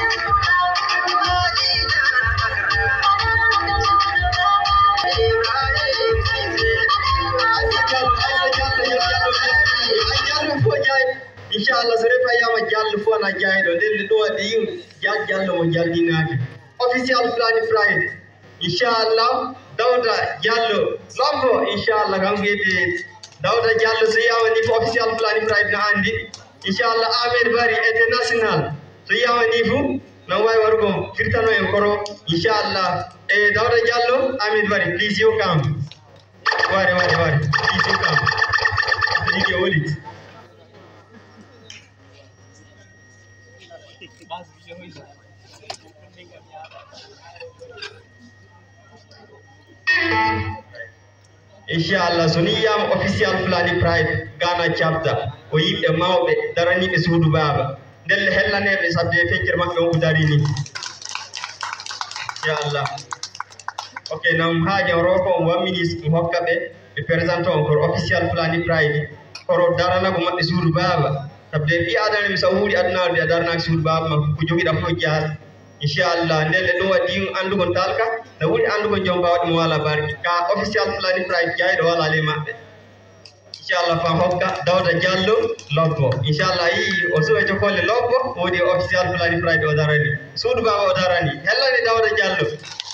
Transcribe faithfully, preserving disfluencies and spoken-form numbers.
inshallah so refa yama jallo fo na jaydo den do wadi yim jall jallo mo jaldinaade official plan friday inshallah dawda jallo lombo inshallah kam gede dawda jallo so yawani fo official plan friday na andi inshallah Ahmed Bari international so yawani fu na way wargo firtano en koro inshallah e dawda jallo Ahmed Bari please you come ware ware ware please you come digi woli inshallah soniyam official plan pride Ghana chapter o yimbe mawbe darani be suudu baba del hellanebe sabbe feccir makko o darini inshallah okay nam haaje roko on one minute hokkabe be present on ko official plan pride ko darana ko mabbe suudu baba sabbe bi adana mi sawudi adna de darna suudu baba ko jogida fo jaas inshallah ndelle do wadi andu gon talka na wuri andu gon jomba wadi mo wala barki ka official plan pride jaydo wala le mabbe inshallah fa hokka dawda jallo lobbo inshallah yi o so e jokolle lobbo wodi official plan pride o darani suudu baba o darani hellani dawda jallo